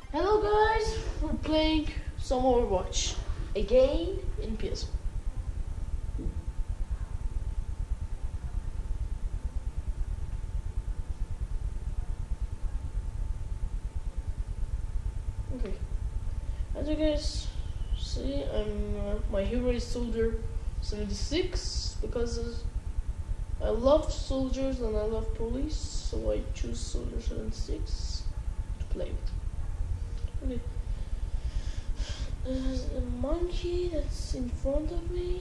Hello guys, we're playing some Overwatch again in PS. Okay, as you guys see, my hero is Soldier 76 because I love soldiers and I love police, so I choose Soldier 76 to play with. Okay. There's a monkey that's in front of me.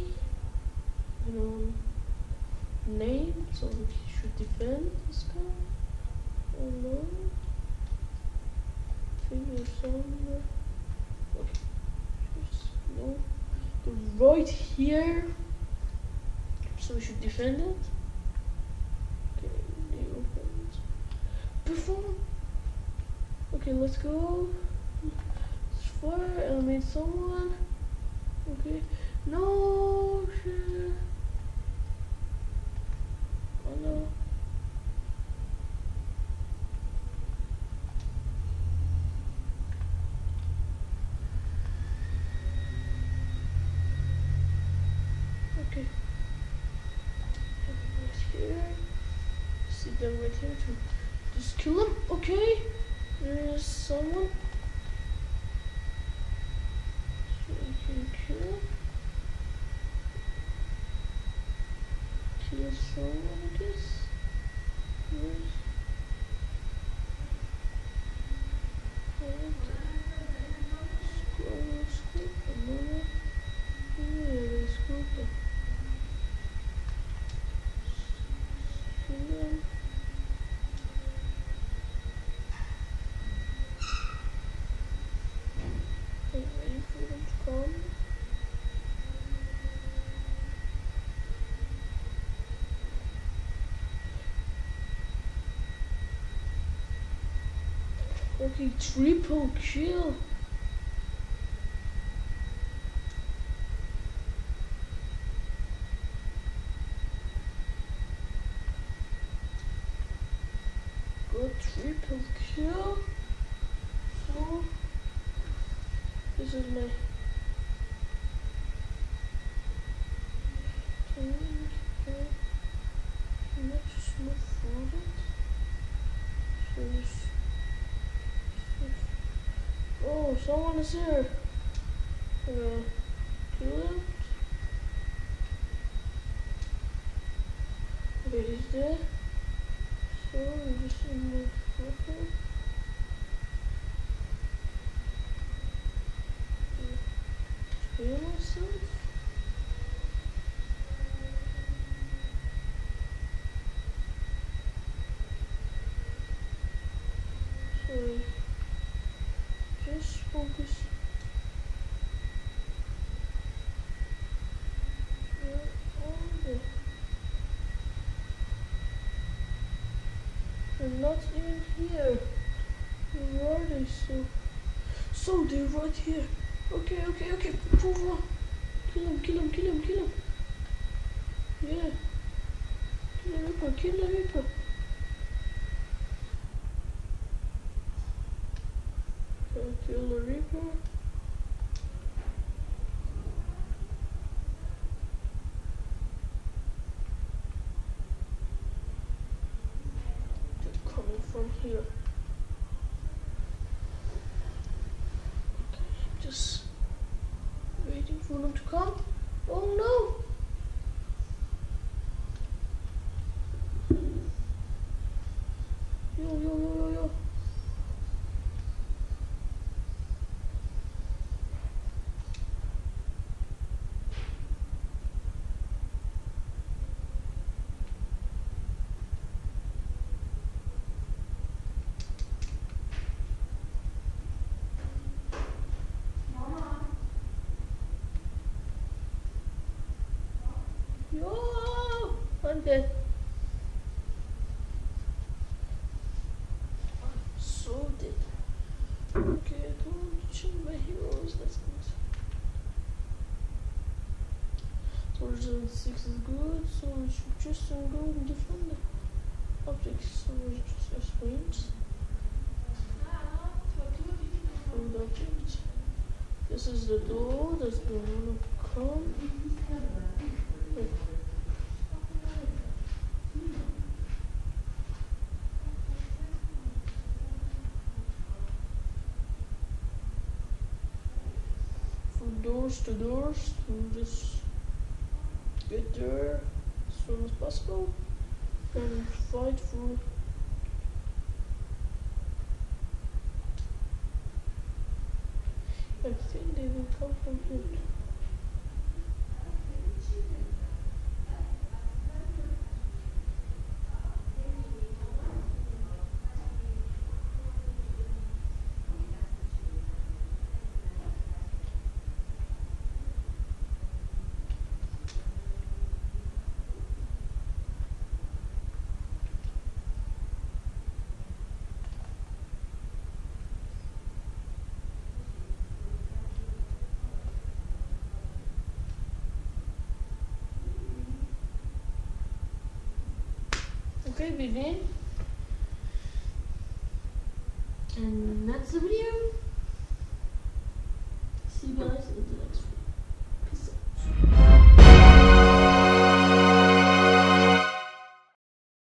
Name, so we should defend this guy. Oh no. Figure somewhere. Okay. Just no. Go right here. So we should defend it. Okay, new weapons. Perform. Okay, let's go. Fire, eliminate someone. Okay. No shit. Oh no. Okay. Right here. See them right here to just kill them. Okay. There's someone. Kill someone, I guess. Waiting for them to come. Okay, triple kill. Got triple kill. So this is my thing. Okay. Let's just move forward. So this. Oh, someone is here. Kill him. Okay, he's dead. So we just move forward. Kill myself. Sorry. Just focus. They're not even here. Where are they? So they're right here. Okay. Move on. Kill him. Yeah. Kill the Reaper. Kill the Reaper. They're coming from here. Okay, just waiting for them to come. Oh no! Yo. Yo! I'm dead. I'm so dead. Okay, I don't want to change my heroes. That's good. Soldier 6 is good, so we should just go and defend the objects. So we just range. food object. This is the door that's gonna come. Wait. From doors to doors, and just get there as soon as possible and fight for. I think they will come from here. Okay, begin. And that's the video.